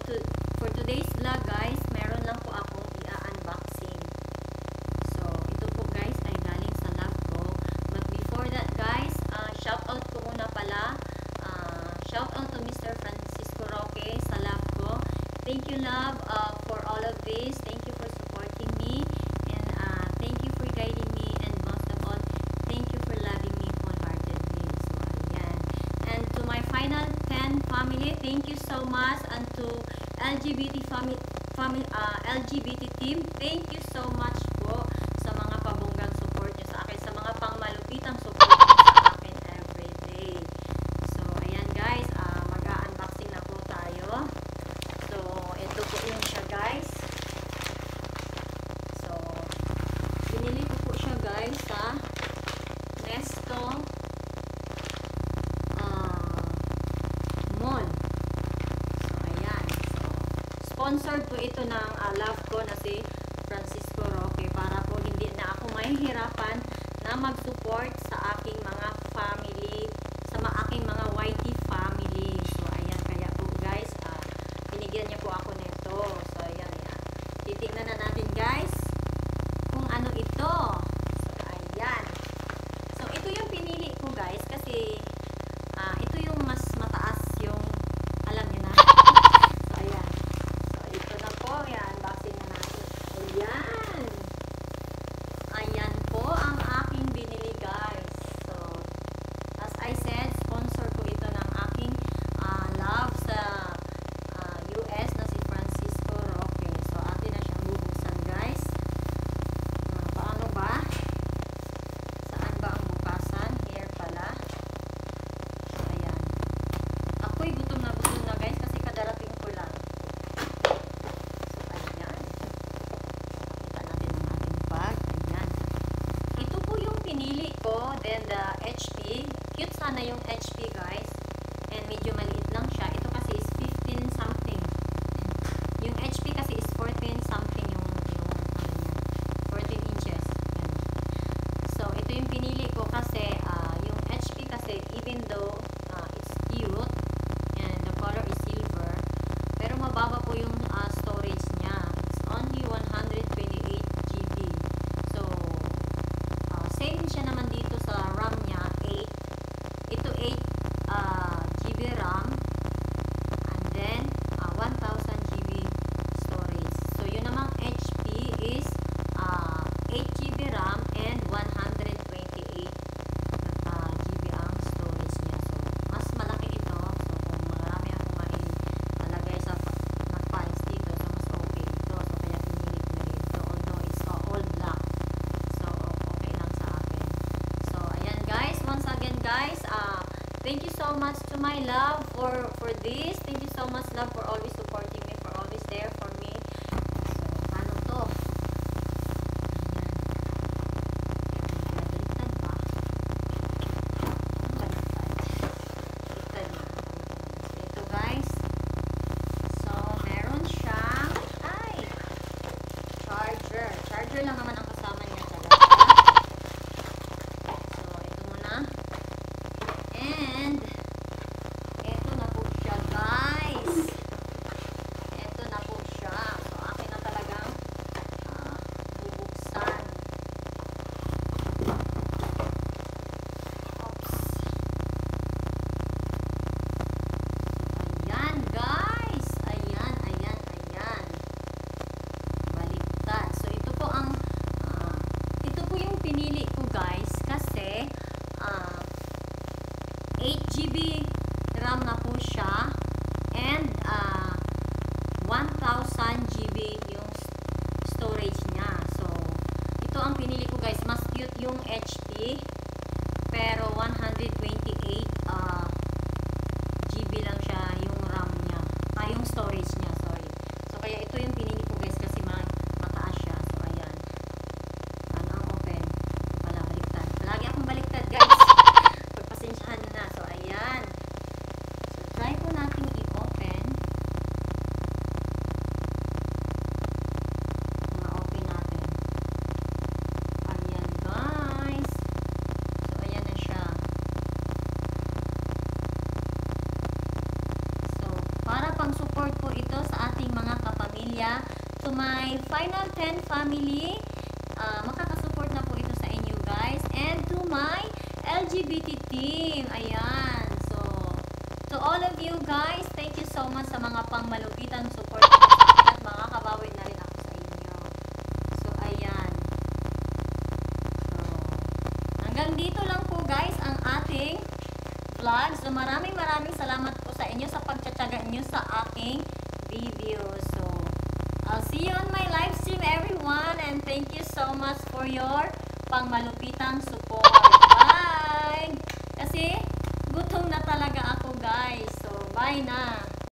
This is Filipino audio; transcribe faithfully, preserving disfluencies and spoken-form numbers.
to, for today's vlog guys, meron lang po akong i-unboxing. So, ito po guys ay galing sa love ko. But before that guys, uh, shout out ko muna pala. Uh, shout out to Mister Francisco Roque sa love ko. Thank you love uh, for all of this. Thank you for supporting me. And uh, thank you for guiding me. And most of all, thank you for loving me wholeheartedly. So, ayan. And to my final ten family, thank you so much. And to L G B T family, family uh, L G B T team, thank you so much po sa mga pabonggang support nyo sa akin, sa mga pangmalupitang support nyo sa akin everyday. So, ayan guys, uh, mag-unboxing na po tayo. So, ito po yun siya guys. So, binili ko po siya guys sa Nesto uh, Mall. So, ayan. So, sponsored po ito ng uh, love ko na si Francisco Roque para po hindi na ako mahihirapan na mag-support sa aking mga family, sa mga aking mga Y T family. So, ayan. Kaya po guys, uh, binigyan niya po ako nito. So, ayan, ayan. Titignan na natin guys kung ano ito. So, ayan. So, ito yung pinili ko guys kasi uh, ito yung mas mataas yung alam niyo na. So, ayan. So, ito na po. Ayan, unboxing na natin. Ayan. Ayan po ang aking binili guys. So, as I said, sponsor ko ito ng aking uh, love sa uh, U S na si Francisco Roque. So, atin na siyang bubuksan guys. Uh, paano ba? Saan ba ang bukasan? Here pala. So, ayan. Ako'y gutom na gutom na guys kasi kadarating ko lang. So, ayan. Kita natin ang ating bag. Ayan. Ito po yung pinili ko. Then, the H P. Cute sana yung H P guys. And medyo maliit lang siya. Ito kasi is fifteen something. Yung H P kasi is fourteen something yung, yung ano niya. fourteen inches. Yan. So, ito yung pinili ko kasi uh, yung H P kasi even though uh, it's cute and the color is silver, pero mababa po yung uh, storage niya. It's only one hundred twenty-eight G B. So, uh, same siya naman dito sa RAM niya, eight. Ito eight uh, G B RAM and then uh, one thousand G B storage. So, yun namang H P is uh, eight G B RAM and one hundred twenty-eight uh, G B ang storage niya. So, mas malaki ito. So, kung marami akong mailagay sa na files dito, so mas okay ito. So, kaya pinili ko na rin. So, although it's uh, all black. So, okay lang sa akin. So, ayan guys. Once again guys, uh, thank you so much to my love for for this. Thank you so much love for always supporting me, for always there for me. So, ano to? Ayan. Baliktad ba? Baliktad. Baliktad na. So, ito guys. So, meron siyang ay! Charger. Charger lang naman ang kasama niya talaga. So, ito muna. And, eto na po siya guys. Eto na po siya. So, akin na talagang uh, bubuksan. Oops. So, ayan guys. Ayan, ayan, ayan. Baliktad. So, ito po ang uh, ito po yung pinili ko guys kasi uh, eight G B RAM na po siya and uh, one thousand G B yung storage niya. So, ito ang pinili ko guys. Mas cute yung H P pero one hundred twenty-eight uh, G B lang siya yung RAM niya. Ah, yung storage niya, sorry. So, kaya ito yung pinili ko guys kasi ma mataas siya. So, ayan. Ano ang open? Wala, baliktad. Palagi akong baliktad guys. Pagpasensyahan na. So, ayan. So, try po natin i-open. Ma-open natin. Ayan, guys. So, ayan na siya. So, para pang support po ito pamilya, to my final ten family, uh, makakasupport na po ito sa inyo guys. And to my L G B T team, ayan. So, to all of you guys, thank you so much sa mga pangmalupitang support at makakabawi na rin ako sa inyo. So, ayan. So, hanggang dito lang po guys ang ating vlog. So, maraming maraming salamat po sa inyo sa pagtsatsaga nyo sa aking video. So, I'll see you on my live stream everyone, and thank you so much for your pangmalupitang support. Bye! Kasi gutom na talaga ako guys. So, bye na!